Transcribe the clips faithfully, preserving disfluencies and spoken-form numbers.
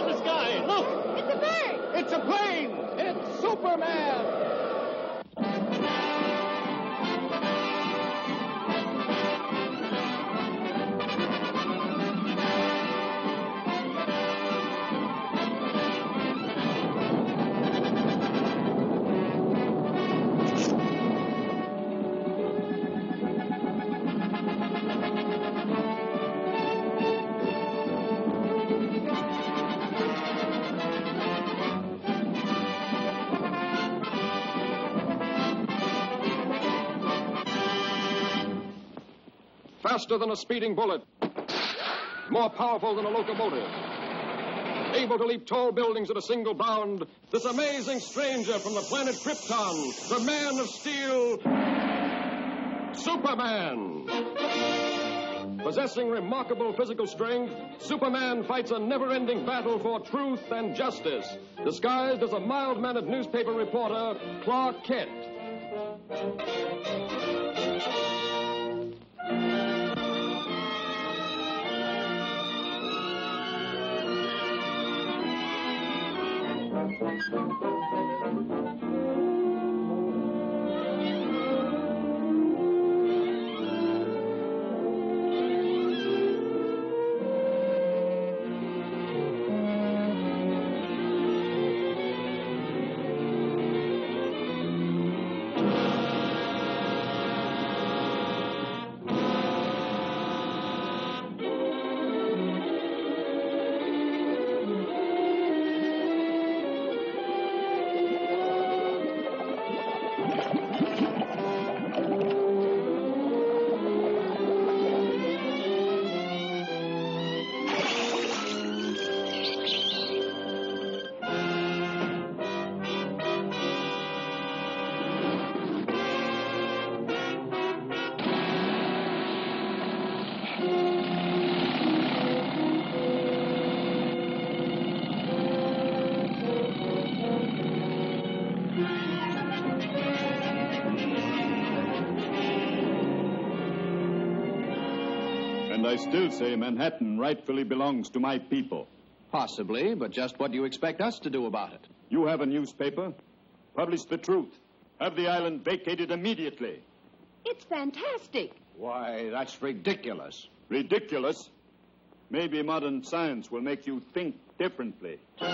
the sky. Look! It's a bird! It's a plane! It's Superman! Faster than a speeding bullet. More powerful than a locomotive. Able to leap tall buildings at a single bound. This amazing stranger from the planet Krypton. The Man of Steel. Superman. Possessing remarkable physical strength, Superman fights a never-ending battle for truth and justice. Disguised as a mild-mannered newspaper reporter, Clark Kent. And I still say Manhattan rightfully belongs to my people. Possibly, but just what do you expect us to do about it? You have a newspaper. Publish the truth. Have the island vacated immediately. It's fantastic. Why, that's ridiculous. Ridiculous? Maybe modern science will make you think differently.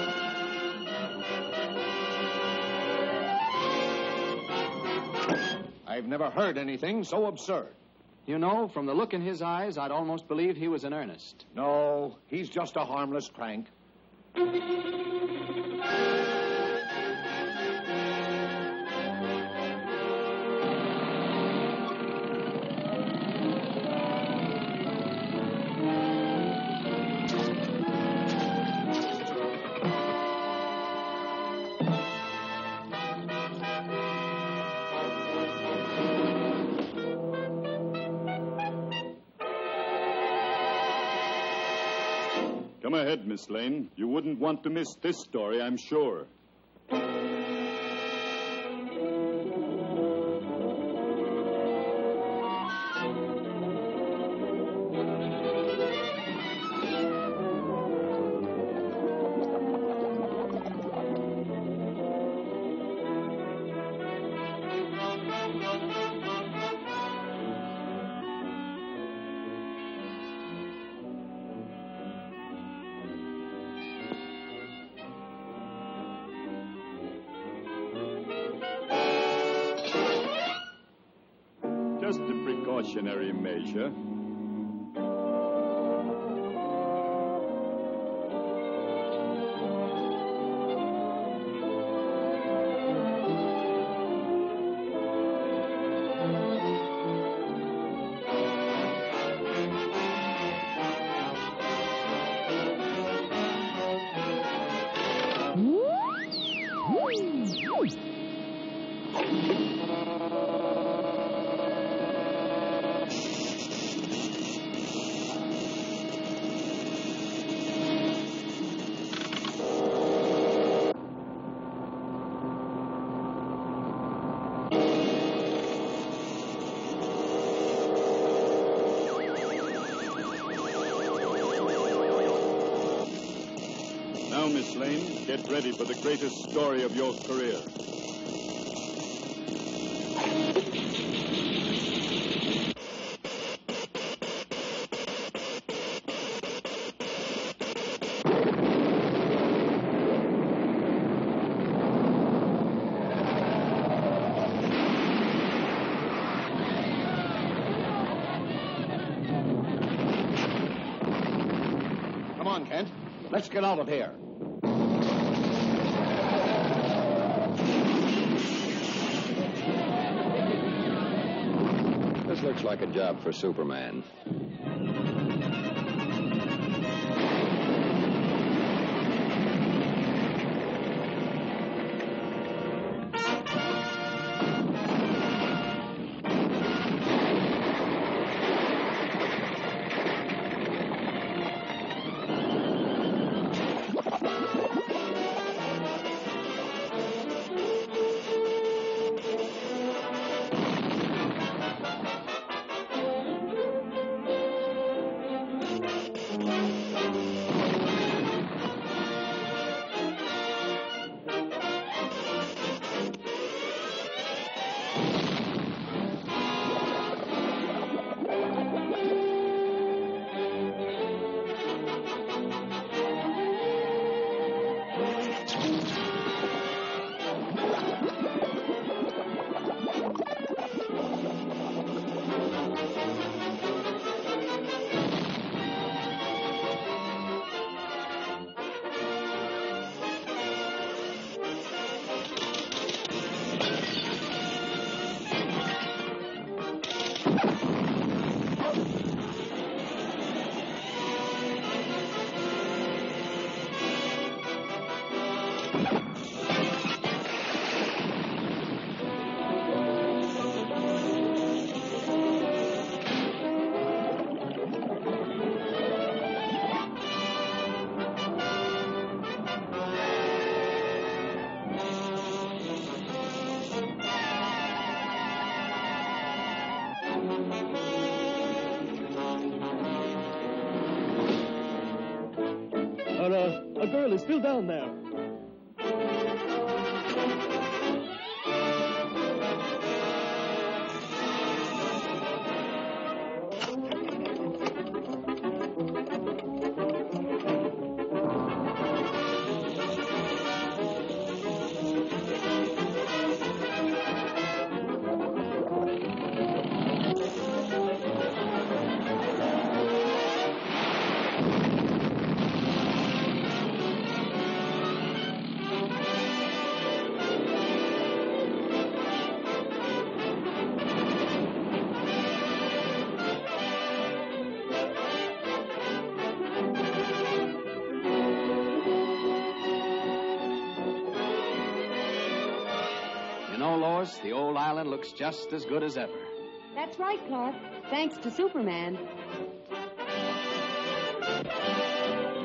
I've never heard anything so absurd. You know, from the look in his eyes, I'd almost believe he was in earnest. No, he's just a harmless crank. Come ahead, Miss Lane. You wouldn't want to miss this story, I'm sure. Just a precautionary measure. Now, Miss Lane, get ready for the greatest story of your career. Come on, Kent. Let's get out of here. This looks like a job for Superman. Our, uh, a girl is still down there. You know, Lois, the old island looks just as good as ever. That's right, Clark. Thanks to Superman.